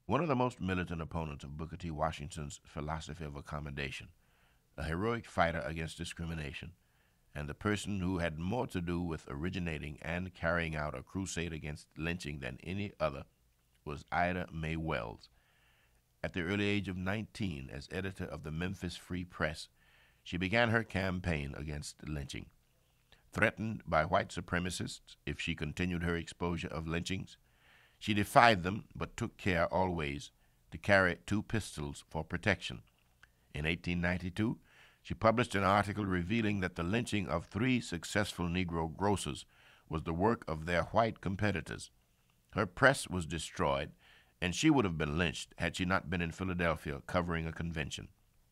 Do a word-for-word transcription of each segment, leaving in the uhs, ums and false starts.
One of the most militant opponents of Booker T. Washington's philosophy of accommodation, a heroic fighter against discrimination, and the person who had more to do with originating and carrying out a crusade against lynching than any other, was Ida May Wells. At the early age of nineteen, as editor of the Memphis Free Press, she began her campaign against lynching. Threatened by white supremacists if she continued her exposure of lynchings, she defied them but took care always to carry two pistols for protection. In eighteen ninety-two, she published an article revealing that the lynching of three successful Negro grocers was the work of their white competitors. Her press was destroyed, and she would have been lynched had she not been in Philadelphia covering a convention.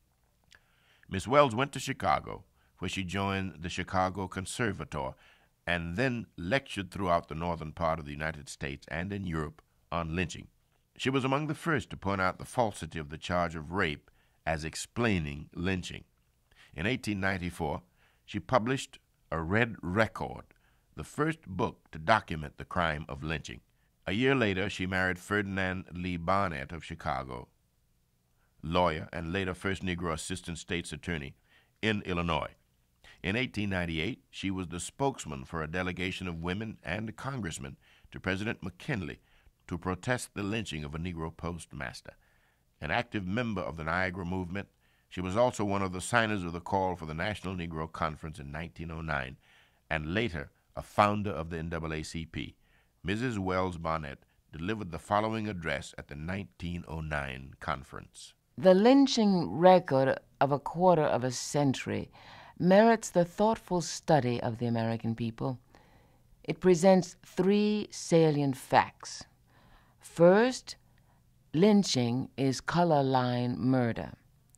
Miss Wells went to Chicago, where she joined the Chicago Conservatoire and then lectured throughout the northern part of the United States and in Europe on lynching. She was among the first to point out the falsity of the charge of rape as explaining lynching. In eighteen ninety-four, she published A Red Record, the first book to document the crime of lynching. A year later, she married Ferdinand Lee Barnett of Chicago, lawyer and later first Negro assistant state's attorney in Illinois. In eighteen ninety-eight, she was the spokesman for a delegation of women and congressmen to President McKinley to protest the lynching of a Negro postmaster. An active member of the Niagara Movement, she was also one of the signers of the call for the National Negro Conference in nineteen oh nine, and later a founder of the N double A C P. Missus Wells Barnett delivered the following address at the nineteen oh nine conference. The lynching record of a quarter of a century merits the thoughtful study of the American people. It presents three salient facts. First, lynching is color line murder.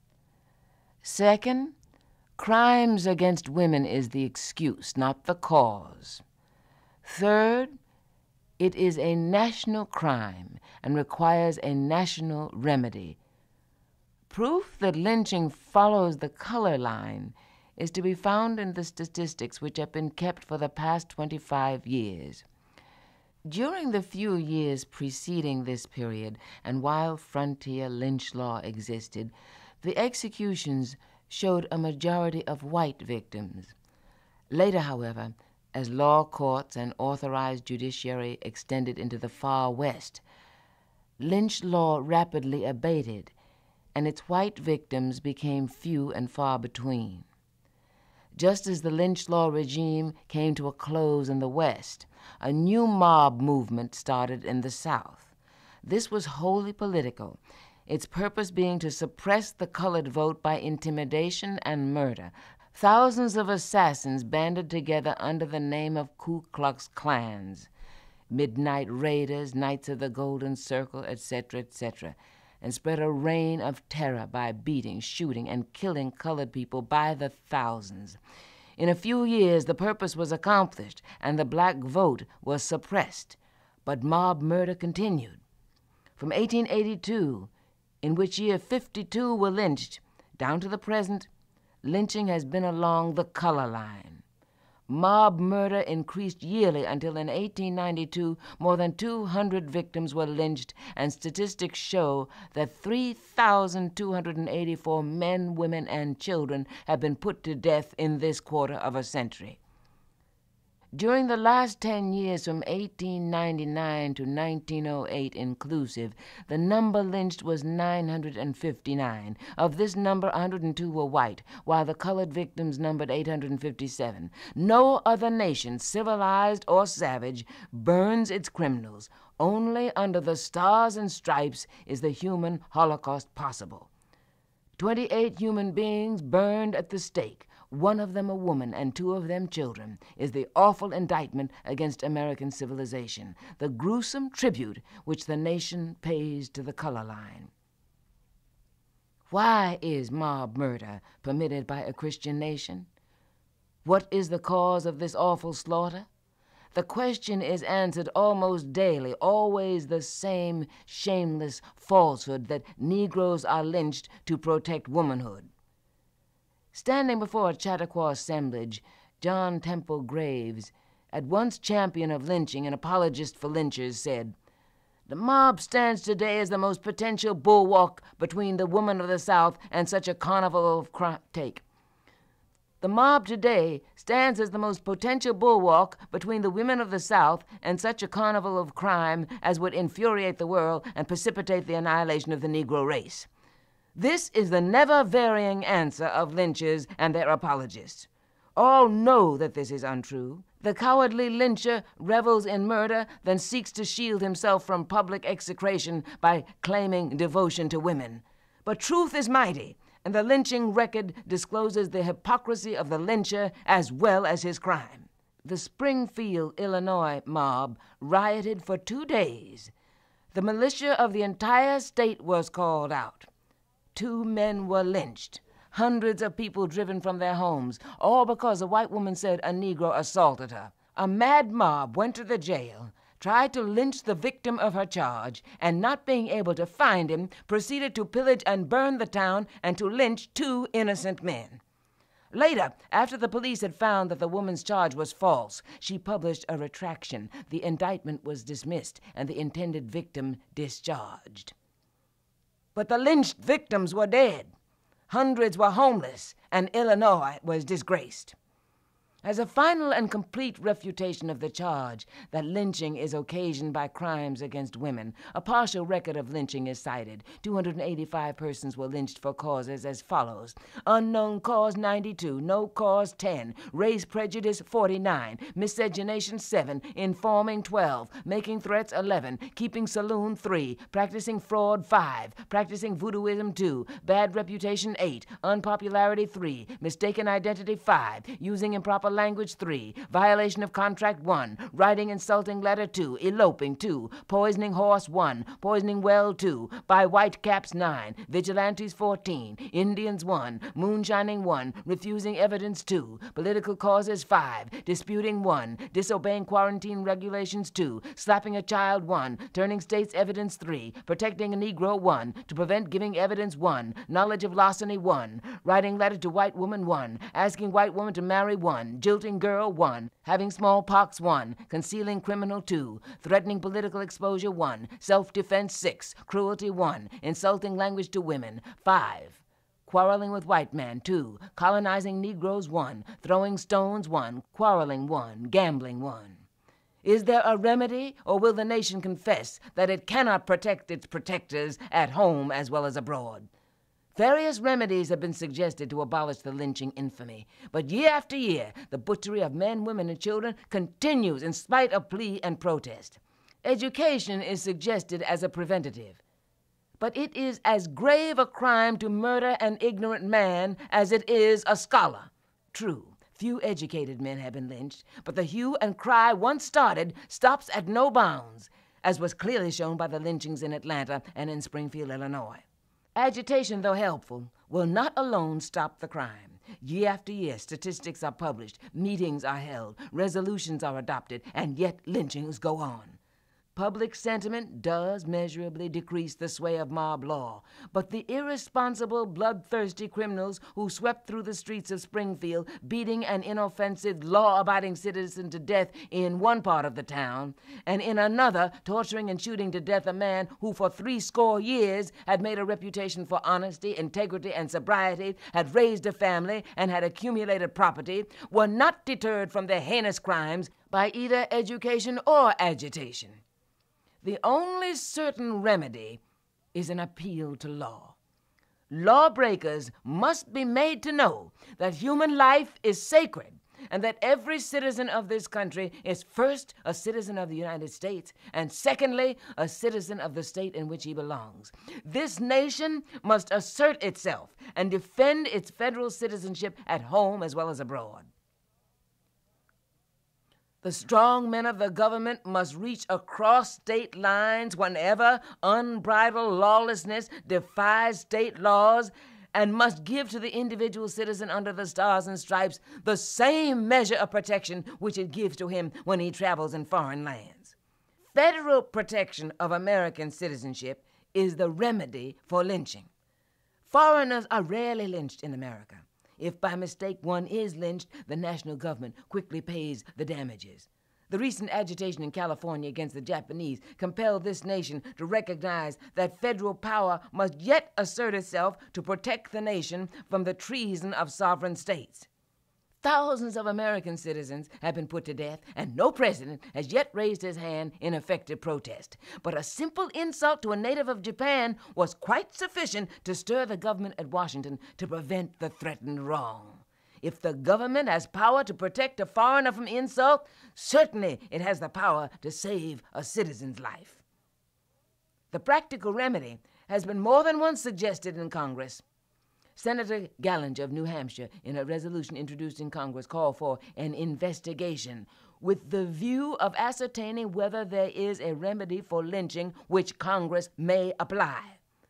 Second, crimes against women is the excuse, not the cause. Third, it is a national crime and requires a national remedy. Proof that lynching follows the color line is to be found in the statistics which have been kept for the past twenty-five years. During the few years preceding this period, and while frontier lynch law existed, the executions showed a majority of white victims. Later, however, as law courts and authorized judiciary extended into the far West, lynch law rapidly abated, and its white victims became few and far between. Just as the lynch law regime came to a close in the West, a new mob movement started in the South. This was wholly political, its purpose being to suppress the colored vote by intimidation and murder. Thousands of assassins banded together under the name of Ku Klux Klans, Midnight Raiders, Knights of the Golden Circle, et cetera, et cetera, and spread a reign of terror by beating, shooting, and killing colored people by the thousands. In a few years, the purpose was accomplished, and the black vote was suppressed, but mob murder continued. From eighteen eighty-two, in which year fifty-two were lynched, down to the present, lynching has been along the color line. Mob murder increased yearly until in eighteen ninety-two, more than two hundred victims were lynched, and statistics show that three thousand two hundred eighty-four men, women, and children have been put to death in this quarter of a century. During the last ten years, from eighteen ninety-nine to nineteen oh eight inclusive, the number lynched was nine hundred fifty-nine. Of this number, one hundred two were white, while the colored victims numbered eight hundred fifty-seven. No other nation, civilized or savage, burns its criminals. Only under the stars and stripes is the human Holocaust possible. Twenty-eight human beings burned at the stake, one of them a woman and two of them children, is the awful indictment against American civilization, the gruesome tribute which the nation pays to the color line. Why is mob murder permitted by a Christian nation? What is the cause of this awful slaughter? The question is answered almost daily, always the same shameless falsehood that Negroes are lynched to protect womanhood. Standing before a Chautauqua assemblage, John Temple Graves, at once champion of lynching and apologist for lynchers, said, The mob stands today as the most potential bulwark between the women of the South and such a carnival of crime. Take. The mob today stands as the most potential bulwark between the women of the South and such a carnival of crime as would infuriate the world and precipitate the annihilation of the Negro race. This is the never-varying answer of lynchers and their apologists. All know that this is untrue. The cowardly lyncher revels in murder, then seeks to shield himself from public execration by claiming devotion to women. But truth is mighty, and the lynching record discloses the hypocrisy of the lyncher as well as his crime. The Springfield, Illinois mob rioted for two days. The militia of the entire state was called out. Two men were lynched. Hundreds of people driven from their homes, all because a white woman said a Negro assaulted her. A mad mob went to the jail, tried to lynch the victim of her charge, and not being able to find him, proceeded to pillage and burn the town and to lynch two innocent men. Later, after the police had found that the woman's charge was false, she published a retraction. The indictment was dismissed and the intended victim discharged. But the lynched victims were dead. Hundreds were homeless, and Illinois was disgraced. As a final and complete refutation of the charge that lynching is occasioned by crimes against women, a partial record of lynching is cited. two hundred eighty-five persons were lynched for causes as follows: unknown cause ninety-two, no cause ten, race prejudice forty-nine, miscegenation seven, informing twelve, making threats eleven, keeping saloon three, practicing fraud five, practicing voodooism two, bad reputation eight, unpopularity three, mistaken identity five, using improper language three, violation of contract one, writing insulting letter two, eloping two, poisoning horse one, poisoning well two, by white caps nine, vigilantes fourteen, Indians one, moonshining one, refusing evidence two, political causes five, disputing one, disobeying quarantine regulations two, slapping a child one, turning state's evidence three, protecting a Negro one, to prevent giving evidence one, knowledge of larceny one, writing letter to white woman one, asking white woman to marry one, jilting girl one, having smallpox one, concealing criminal two, threatening political exposure one, self-defense six, cruelty one, insulting language to women five, quarreling with white man two, colonizing Negroes one, throwing stones one, quarreling one, gambling one. Is there a remedy, or will the nation confess that it cannot protect its protectors at home as well as abroad? Various remedies have been suggested to abolish the lynching infamy, but year after year, the butchery of men, women, and children continues in spite of plea and protest. Education is suggested as a preventative, but it is as grave a crime to murder an ignorant man as it is a scholar. True, few educated men have been lynched, but the hue and cry once started stops at no bounds, as was clearly shown by the lynchings in Atlanta and in Springfield, Illinois. Agitation, though helpful, will not alone stop the crime. Year after year, statistics are published, meetings are held, resolutions are adopted, and yet lynchings go on. Public sentiment does measurably decrease the sway of mob law, but the irresponsible, bloodthirsty criminals who swept through the streets of Springfield, beating an inoffensive, law-abiding citizen to death in one part of the town, and in another torturing and shooting to death a man who for three score years had made a reputation for honesty, integrity, and sobriety, had raised a family, and had accumulated property, were not deterred from their heinous crimes by either education or agitation. The only certain remedy is an appeal to law. Lawbreakers must be made to know that human life is sacred and that every citizen of this country is first a citizen of the United States and secondly a citizen of the state in which he belongs. This nation must assert itself and defend its federal citizenship at home as well as abroad. The strong men of the government must reach across state lines whenever unbridled lawlessness defies state laws and must give to the individual citizen under the stars and stripes the same measure of protection which it gives to him when he travels in foreign lands. Federal protection of American citizenship is the remedy for lynching. Foreigners are rarely lynched in America. If by mistake one is lynched, the national government quickly pays the damages. The recent agitation in California against the Japanese compelled this nation to recognize that federal power must yet assert itself to protect the nation from the treason of sovereign states. Thousands of American citizens have been put to death, and no president has yet raised his hand in effective protest. But a simple insult to a native of Japan was quite sufficient to stir the government at Washington to prevent the threatened wrong. If the government has power to protect a foreigner from insult, certainly it has the power to save a citizen's life. The practical remedy has been more than once suggested in Congress. Senator Gallinger of New Hampshire, in a resolution introduced in Congress, called for an investigation with the view of ascertaining whether there is a remedy for lynching which Congress may apply.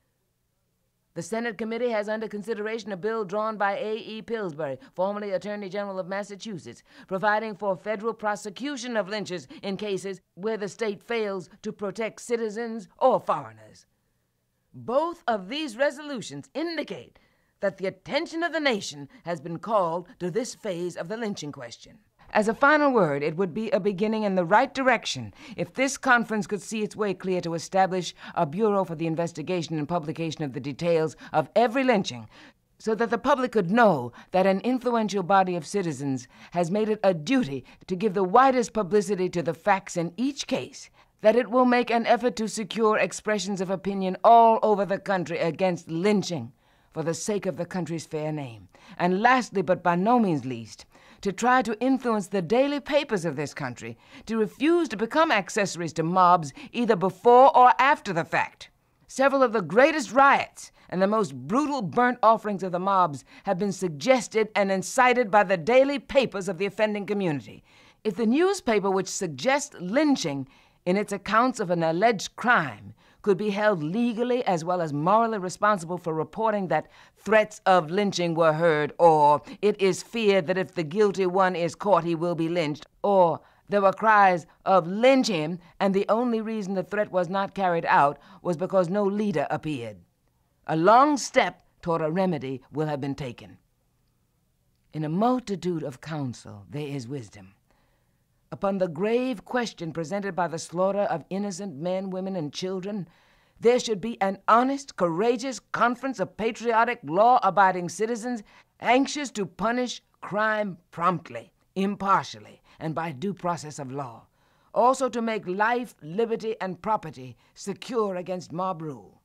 The Senate committee has under consideration a bill drawn by A E Pillsbury, formerly Attorney General of Massachusetts, providing for federal prosecution of lynchers in cases where the state fails to protect citizens or foreigners. Both of these resolutions indicate that the attention of the nation has been called to this phase of the lynching question. As a final word, it would be a beginning in the right direction if this conference could see its way clear to establish a bureau for the investigation and publication of the details of every lynching, so that the public could know that an influential body of citizens has made it a duty to give the widest publicity to the facts in each case, that it will make an effort to secure expressions of opinion all over the country against lynching, for the sake of the country's fair name. And lastly, but by no means least, to try to influence the daily papers of this country to refuse to become accessories to mobs either before or after the fact. Several of the greatest riots and the most brutal burnt offerings of the mobs have been suggested and incited by the daily papers of the offending community. If the newspaper which suggests lynching in its accounts of an alleged crime could be held legally as well as morally responsible for reporting that threats of lynching were heard, or it is feared that if the guilty one is caught he will be lynched, or there were cries of lynch him and the only reason the threat was not carried out was because no leader appeared, a long step toward a remedy will have been taken. In a multitude of counsel there is wisdom. Upon the grave question presented by the slaughter of innocent men, women, and children, there should be an honest, courageous conference of patriotic, law-abiding citizens anxious to punish crime promptly, impartially, and by due process of law. Also to make life, liberty, and property secure against mob rule.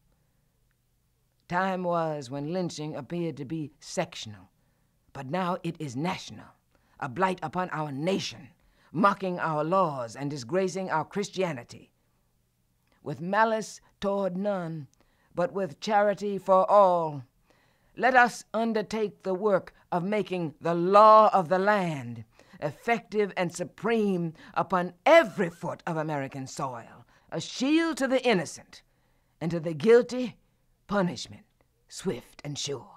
Time was when lynching appeared to be sectional, but now it is national, a blight upon our nation, mocking our laws and disgracing our Christianity. With malice toward none, but with charity for all, let us undertake the work of making the law of the land effective and supreme upon every foot of American soil, a shield to the innocent, and to the guilty, punishment swift and sure.